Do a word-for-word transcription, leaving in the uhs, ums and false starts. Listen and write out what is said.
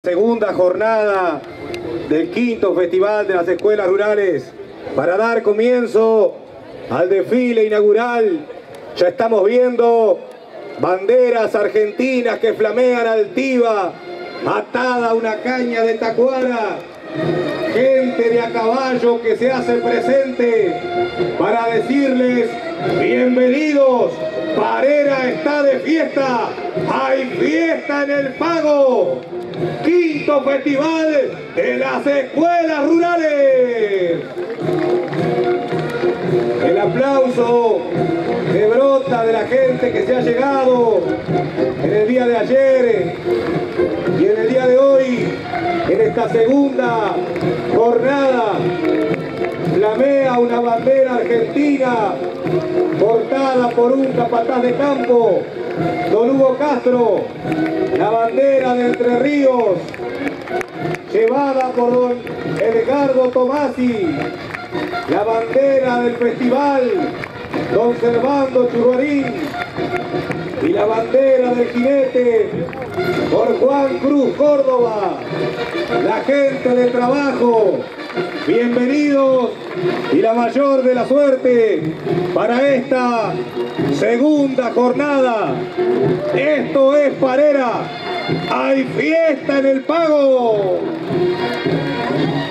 Segunda jornada del quinto Festival de las Escuelas Rurales para dar comienzo al desfile inaugural. Ya estamos viendo banderas argentinas que flamean altiva, atada a una caña de tacuara, gente de a caballo que se hace presente para decirles bienvenidos. Parera está de fiesta, hay fiesta en el Pago. Quinto Festival de las Escuelas Rurales. El aplauso que brota de la gente que se ha llegado en el día de ayer y en el día de hoy, en esta segunda jornada, flamea una bandera argentina portada por un capataz de campo, don Hugo Castro, la bandera de Entre Ríos, llevada por don Edgardo Tomasi, la bandera del festival, don Servando Churruarín, y la bandera del jinete por Juan Cruz Córdoba, la gente de trabajo. Bienvenidos y la mayor de la suerte para esta segunda jornada. Esto es Parera, hay fiesta en el Pago.